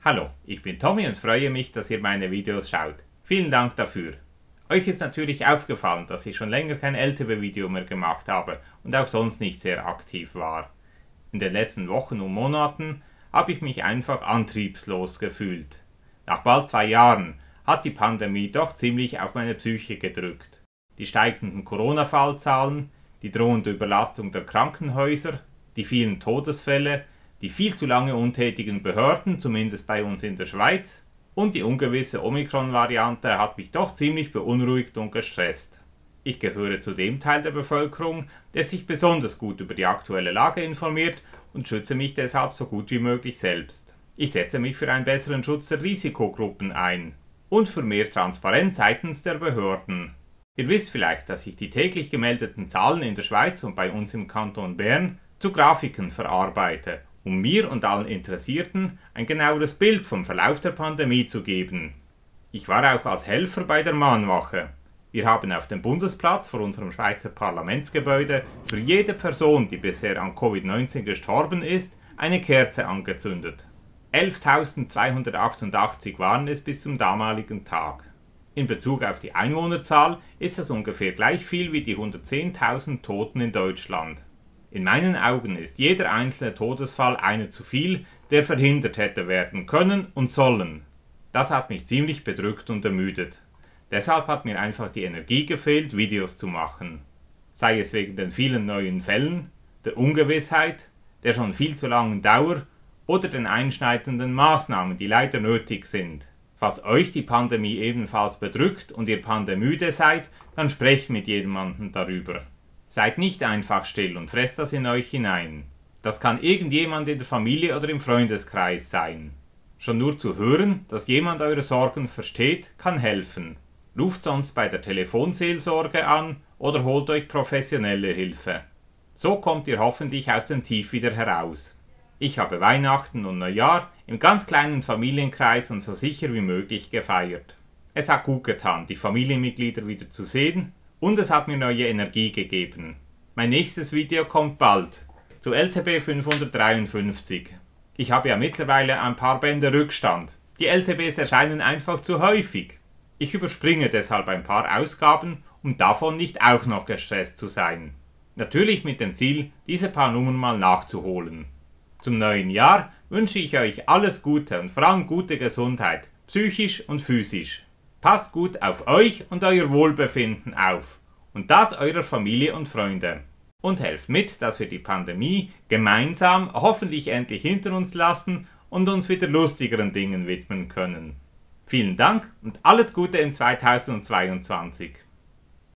Hallo, ich bin Tommy und freue mich, dass ihr meine Videos schaut. Vielen Dank dafür. Euch ist natürlich aufgefallen, dass ich schon länger kein LTB-Video mehr gemacht habe und auch sonst nicht sehr aktiv war. In den letzten Wochen und Monaten habe ich mich einfach antriebslos gefühlt. Nach bald 2 Jahren hat die Pandemie doch ziemlich auf meine Psyche gedrückt. Die steigenden Corona-Fallzahlen, die drohende Überlastung der Krankenhäuser, die vielen Todesfälle, die viel zu lange untätigen Behörden, zumindest bei uns in der Schweiz, und die ungewisse Omikron-Variante hat mich doch ziemlich beunruhigt und gestresst. Ich gehöre zu dem Teil der Bevölkerung, der sich besonders gut über die aktuelle Lage informiert und schütze mich deshalb so gut wie möglich selbst. Ich setze mich für einen besseren Schutz der Risikogruppen ein und für mehr Transparenz seitens der Behörden. Ihr wisst vielleicht, dass ich die täglich gemeldeten Zahlen in der Schweiz und bei uns im Kanton Bern zu Grafiken verarbeite, um mir und allen Interessierten ein genaueres Bild vom Verlauf der Pandemie zu geben. Ich war auch als Helfer bei der Mahnwache. Wir haben auf dem Bundesplatz vor unserem Schweizer Parlamentsgebäude für jede Person, die bisher an Covid-19 gestorben ist, eine Kerze angezündet. 11.288 waren es bis zum damaligen Tag. In Bezug auf die Einwohnerzahl ist das ungefähr gleich viel wie die 110.000 Toten in Deutschland. In meinen Augen ist jeder einzelne Todesfall einer zu viel, der verhindert hätte werden können und sollen. Das hat mich ziemlich bedrückt und ermüdet. Deshalb hat mir einfach die Energie gefehlt, Videos zu machen. Sei es wegen den vielen neuen Fällen, der Ungewissheit, der schon viel zu langen Dauer oder den einschneidenden Maßnahmen, die leider nötig sind. Falls euch die Pandemie ebenfalls bedrückt und ihr pandemüde seid, dann sprecht mit jemandem darüber. Seid nicht einfach still und fresst das in euch hinein. Das kann irgendjemand in der Familie oder im Freundeskreis sein. Schon nur zu hören, dass jemand eure Sorgen versteht, kann helfen. Ruft sonst bei der Telefonseelsorge an oder holt euch professionelle Hilfe. So kommt ihr hoffentlich aus dem Tief wieder heraus. Ich habe Weihnachten und Neujahr im ganz kleinen Familienkreis und so sicher wie möglich gefeiert. Es hat gut getan, die Familienmitglieder wieder zu sehen, und es hat mir neue Energie gegeben. Mein nächstes Video kommt bald, zu LTB 553. Ich habe ja mittlerweile ein paar Bände Rückstand. Die LTBs erscheinen einfach zu häufig. Ich überspringe deshalb ein paar Ausgaben, um davon nicht auch noch gestresst zu sein. Natürlich mit dem Ziel, diese paar Nummern mal nachzuholen. Zum neuen Jahr wünsche ich euch alles Gute und vor allem gute Gesundheit, psychisch und physisch. Passt gut auf euch und euer Wohlbefinden auf und das eurer Familie und Freunde. Und helft mit, dass wir die Pandemie gemeinsam hoffentlich endlich hinter uns lassen und uns wieder lustigeren Dingen widmen können. Vielen Dank und alles Gute im 2022.